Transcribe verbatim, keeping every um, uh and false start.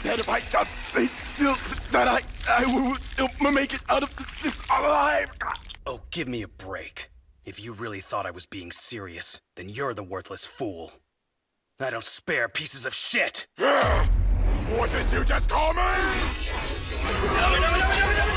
that if I just stayed still, that I, I would still make it out of this alive. Oh, give me a break. If you really thought I was being serious, then you're the worthless fool. I don't spare pieces of shit! What did you just call me? No, no, no, no, no!